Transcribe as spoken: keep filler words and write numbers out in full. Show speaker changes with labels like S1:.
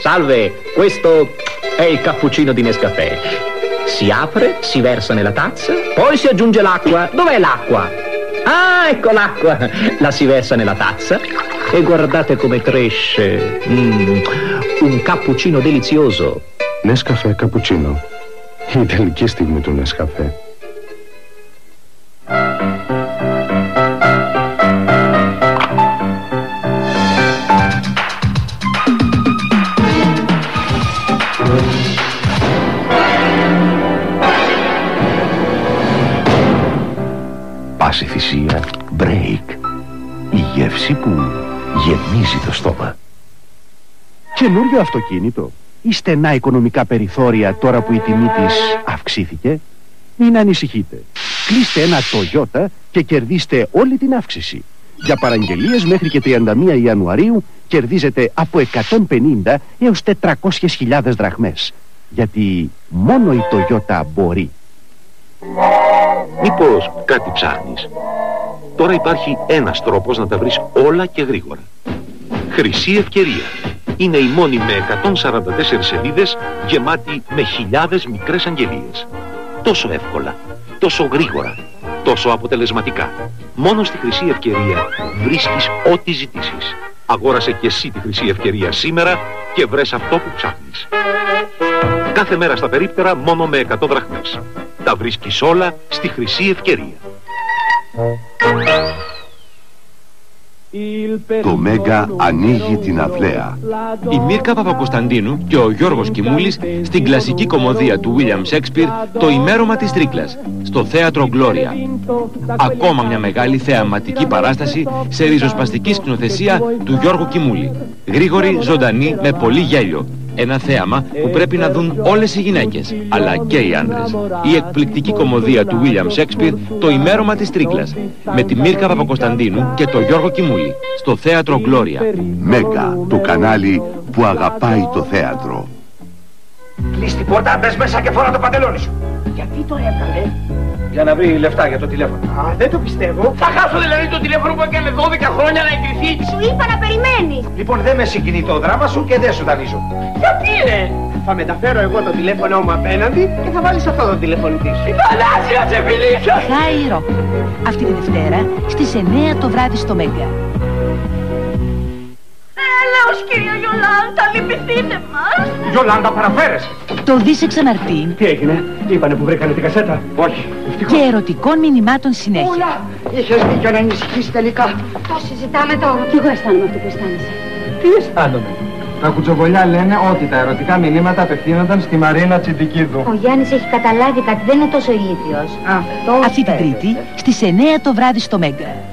S1: Salve, questo è il cappuccino di Nescafè. Si apre, si versa nella tazza, poi si aggiunge l'acqua. Dov'è l'acqua? Ah, ecco l'acqua. La si versa nella tazza e guardate come cresce. Mm, un cappuccino delizioso.
S2: Nescafè cappuccino. Η τελική στιγμή του Nescafè.
S3: Πάση θυσία, break. Η γεύση που γεμίζει το στόμα.
S4: Καινούριο αυτοκίνητο ή στενά οικονομικά περιθώρια τώρα που η τιμή της αυξήθηκε? Μην ανησυχείτε. Κλείστε ένα Toyota και κερδίστε όλη την αύξηση. Για παραγγελίες μέχρι και τριάντα μία Ιανουαρίου κερδίζετε από εκατόν πενήντα έως τετρακόσιες χιλιάδες δραχμές. Γιατί μόνο η Toyota μπορεί.
S3: Μήπως κάτι ψάχνεις? Τώρα υπάρχει ένας τρόπος να τα βρεις όλα και γρήγορα. Χρυσή Ευκαιρία. Είναι η μόνη με εκατόν σαράντα τέσσερις σελίδες γεμάτη με χιλιάδες μικρές αγγελίες. Τόσο εύκολα, τόσο γρήγορα, τόσο αποτελεσματικά. Μόνο στη Χρυσή Ευκαιρία βρίσκεις ό,τι ζητήσεις. Αγόρασε και εσύ τη Χρυσή Ευκαιρία σήμερα και βρες αυτό που ψάχνεις. Κάθε μέρα στα περίπτερα μόνο με εκατό δραχμές. Τα βρίσκεις όλα στη Χρυσή Ευκαιρία.
S5: Το Μέγκα ανοίγει την αυλαία.
S6: Η Μίρκα Παπακοσταντίνου και ο Γιώργος Κιμούλης στην κλασική κωμωδία του Βίλιαμ Σέξπιρ «Το ημέρωμα της Τρίκλας» στο θέατρο Γκλώρια. Ακόμα μια μεγάλη θεαματική παράσταση σε ριζοσπαστική σκηνοθεσία του Γιώργου Κιμούλη. Γρήγορη, ζωντανή, με πολύ γέλιο. Ένα θέαμα που πρέπει να δουν όλες οι γυναίκες, αλλά και οι άντρες. Η εκπληκτική κωμωδία του Βίλιαμ Σέξπιρ «Το ημέρωμα της Τρίκλας» με τη Μίρκα Παπακοσταντίνου και τον Γιώργο Κιμούλη στο θέατρο Γκλώρια.
S5: Μέγκα, το κανάλι που αγαπάει το θέατρο.
S7: Κλείς την πόρτα, μπες μέσα και φορά το παντελόνι σου. Γιατί το έβγαλε?
S8: Για να βρει λεφτά για το τηλέφωνο.
S7: Α, δεν το πιστεύω.
S8: Θα χάσω δηλαδή το τηλέφωνο που έκανε δώδεκα χρόνια να εγκριθεί.
S9: Σου είπα να περιμένεις.
S7: Λοιπόν, δεν με συγκινεί το δράμα σου και δεν σου δανείζω.
S8: Γιατί ρε?
S7: Θα μεταφέρω εγώ το τηλέφωνο μου απέναντι και θα βάλεις αυτό το τηλεφωνητή σου.
S8: Θαλάσσια σε φιλήσω!
S10: Χάι Ροκ. Αυτή τη Δευτέρα στις εννιά το βράδυ στο Μέγκα.
S9: Έλεος κυρία Γιολάντα, λυπηθείτε μας.
S7: Γιολάντα, παραφέρεσαι.
S10: Το δεις εξαμαρτήν.
S7: Τι έγινε, είπανε που βρήκανε την κασέτα? Όχι.
S10: Και ερωτικών μηνυμάτων συνέχεια.
S7: Ούλα, είχες δίκιο να ανησυχείς τελικά.
S9: Το συζητάμε τώρα. Κι εγώ αισθάνομαι αυτό που αισθάνεσαι.
S7: Τι αισθάνομαι?
S11: Τα κουτσοβολιά λένε ότι τα ερωτικά μηνύματα απευθύνονταν στη Μαρίνα Τσιντικίδου.
S9: Ο Γιάννης έχει καταλάβει κάτι, δεν είναι τόσο ηλίθιος.
S10: Αυτή την Τρίτη στις εννιά το βράδυ στο Μέγκα.